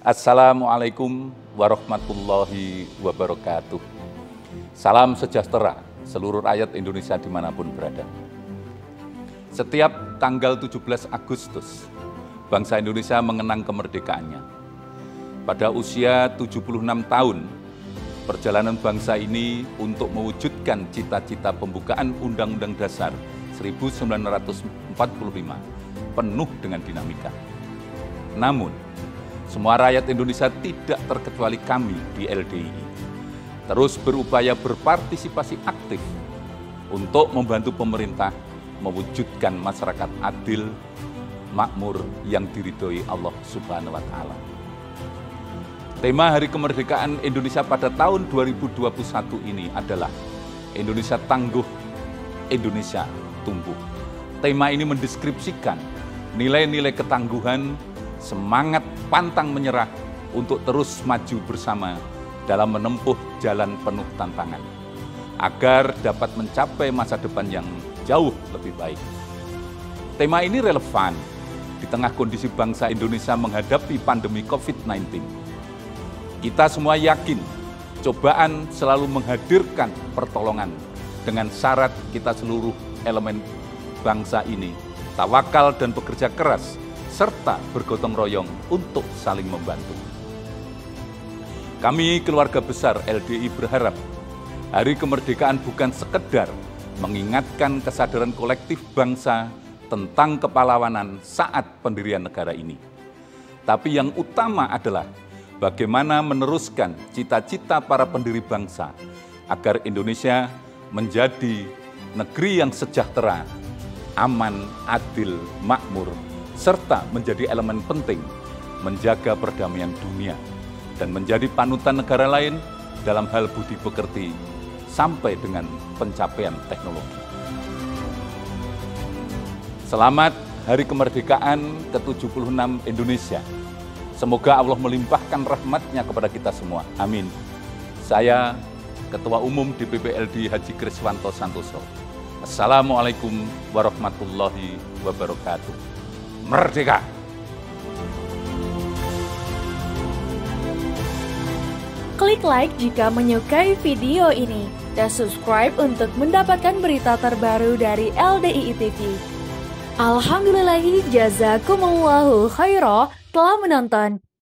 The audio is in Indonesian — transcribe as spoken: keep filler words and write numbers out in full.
Assalamualaikum warahmatullahi wabarakatuh. Salam sejahtera seluruh rakyat Indonesia dimanapun berada. Setiap tanggal tujuh belas Agustus, bangsa Indonesia mengenang kemerdekaannya. Pada usia tujuh puluh enam tahun, perjalanan bangsa ini untuk mewujudkan cita-cita pembukaan Undang-Undang Dasar seribu sembilan ratus empat puluh lima penuh dengan dinamika. Namun, semua rakyat Indonesia tidak terkecuali kami di L D I I, terus berupaya berpartisipasi aktif untuk membantu pemerintah mewujudkan masyarakat adil, makmur yang diridhoi Allah Subhanahu wa Ta'ala. Tema Hari Kemerdekaan Indonesia pada tahun dua ribu dua puluh satu ini adalah Indonesia Tangguh, Indonesia Tumbuh. Tema ini mendeskripsikan nilai-nilai ketangguhan, semangat pantang menyerah untuk terus maju bersama dalam menempuh jalan penuh tantangan, agar dapat mencapai masa depan yang jauh lebih baik. Tema ini relevan di tengah kondisi bangsa Indonesia menghadapi pandemi covid sembilan belas. Kita semua yakin cobaan selalu menghadirkan pertolongan dengan syarat kita seluruh elemen bangsa ini tawakal dan bekerja keras, serta bergotong royong untuk saling membantu. Kami keluarga besar L D I berharap Hari Kemerdekaan bukan sekedar mengingatkan kesadaran kolektif bangsa tentang kepahlawanan saat pendirian negara ini, tapi yang utama adalah bagaimana meneruskan cita-cita para pendiri bangsa agar Indonesia menjadi negeri yang sejahtera, aman, adil, makmur, serta menjadi elemen penting menjaga perdamaian dunia dan menjadi panutan negara lain dalam hal budi pekerti sampai dengan pencapaian teknologi. Selamat Hari Kemerdekaan ke tujuh puluh enam Indonesia. Semoga Allah melimpahkan rahmat-Nya kepada kita semua. Amin. Saya Ketua Umum D P P L D I Haji Kriswanto Santoso. Assalamualaikum warahmatullahi wabarakatuh. Merdeka! Klik like jika menyukai video ini dan subscribe untuk mendapatkan berita terbaru dari L D I I T V. Alhamdulillahi jazakumullahu khairah telah menonton.